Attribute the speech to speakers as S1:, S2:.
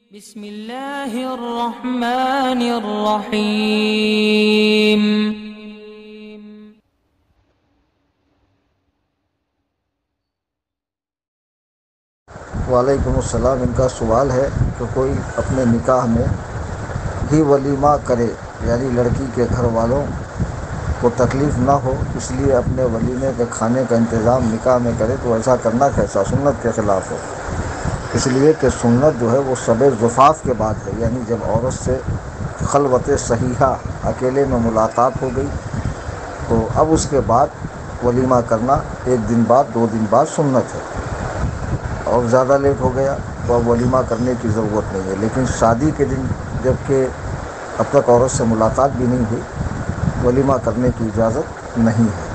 S1: बिस्मिल्लाहिर्रहमानिर्रहीम।
S2: वालेकुम अस्सलाम। इनका सवाल है कि कोई अपने निकाह में ही वलीमा करे, यानी लड़की के घर वालों को तकलीफ़ ना हो इसलिए अपने वलीमे के खाने का इंतज़ाम निकाह में करे, तो ऐसा करना कैसा सुन्नत के ख़िलाफ़ हो। इसलिए कि सुन्नत जो है वो शब ज़ुफ़ाफ़ के बाद है, यानी जब औरत से खलवत सहीहा अकेले में मुलाकात हो गई तो अब उसके बाद वलीमा करना 1 दिन बाद 2 दिन बाद सुन्नत है, और ज़्यादा लेट हो गया तो अब वलीमा करने की ज़रूरत नहीं है। लेकिन शादी के दिन जबकि अब तक औरत से मुलाकात भी नहीं हुई, वलीमा करने की इजाज़त नहीं है।